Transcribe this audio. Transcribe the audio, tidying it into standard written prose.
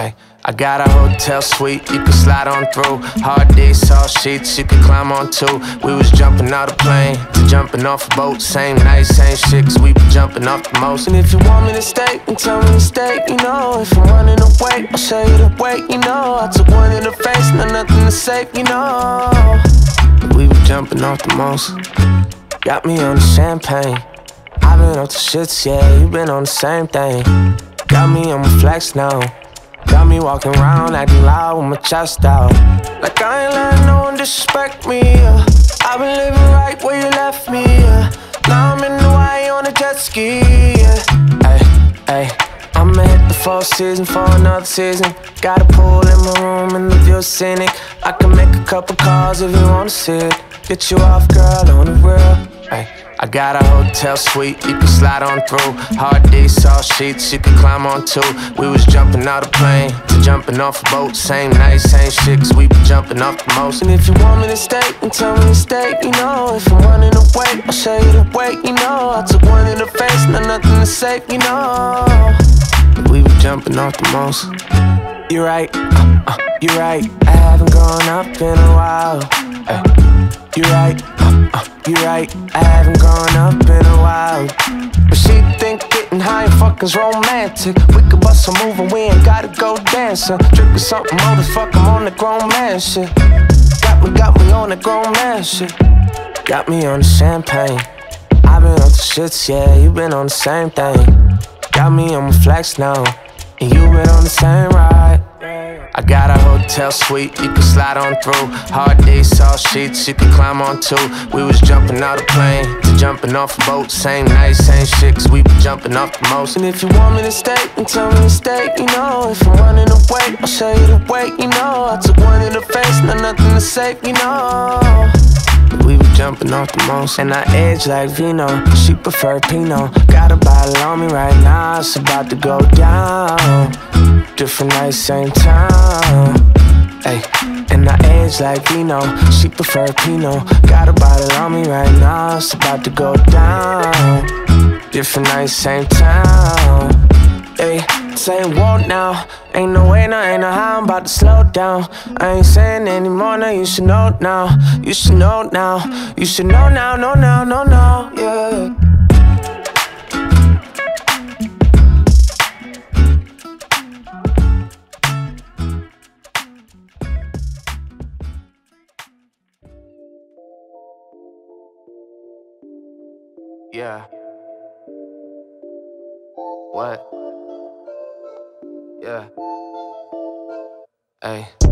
Ay, I got a hotel suite, you can slide on through. Hard D, soft sheets, you can climb on too. We was jumping out a plane to jumping off a boat. Same night, same shit, cause we be jumping off the most. And if you want me to stay, then tell me to stay, you know. If I'm running away, I'll show you the way, you know. I took one in the face, nothing to say, you know. We be jumping off the most. Got me on the champagne. I've been off the shits, yeah, you been on the same thing. Got me on my flex now. Got me walking around acting loud with my chest out. Like I ain't letting no one disrespect me, I've been living right where you left me, Now I'm in Hawaii on a jet ski, Ay, ay, I'ma hit the Four Seasons for another season. Got a pool in my room and the view's scenic. I can make a couple calls if you wanna see it. Get you off, girl, on the real. Ay, I got a hotel suite, you can slide on through. Hard D, soft sheets, you can climb on too. We was jumping out a plane to jumping off a boat. Same night, same shit, cause we be jumping off the most. And if you want me to stay, then tell me to stay, you know. If I'm running away, I'll show you the way, you know. I took one in the face, nothing to say, you know. We be jumping off the most. You're right, you're right, I haven't grown up in a while. You're right, you're right, I haven't grown up in a while. But she think getting high and fucking's romantic. We could bust a move and we ain't gotta go dancing. Drinking something more than fuck, I'm on the grown man shit. Got me on the grown man shit. Got me on the champagne. I've been on the shits, yeah, you been on the same thing. Got me on my flex now, and you been on the same ride. I got a hotel suite, you can slide on through. Hard D, soft sheets, you can climb on too. We was jumping out a plane to jumping off a boat. Same night, same shit, cause we be jumping off the most. And if you want me to stay, then tell me to stay, you know. If I'm running away, I'll show you the way, you know. I took one in the face, nothing to say, you know. We be jumping off the most. And I edge like Vino, she prefer Pinot. Got a bottle on me right now, it's about to go down. Different nights, same time. Ay, and I edge like Vino, she prefer Pinot. Got a bottle on me right now, it's about to go down. Different nights, same time. Ay, same walk now. Ain't no way, no, ain't no how I'm about to slow down. I ain't saying anymore, now you should know now. You should know now. You should know now, no, now, no, no, yeah. Yeah. What? Yeah. Hey.